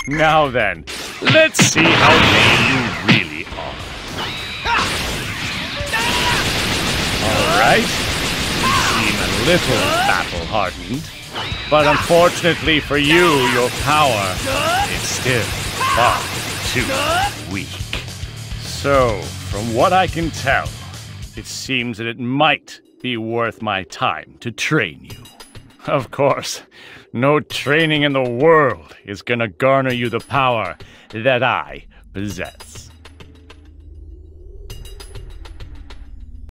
Now then, let's see how lame you really are. Alright, you seem a little battle-hardened, but unfortunately for you, your power is still far too weak. So, from what I can tell, it seems that it might be worth my time to train you. Of course, no training in the world is gonna garner you the power that I possess.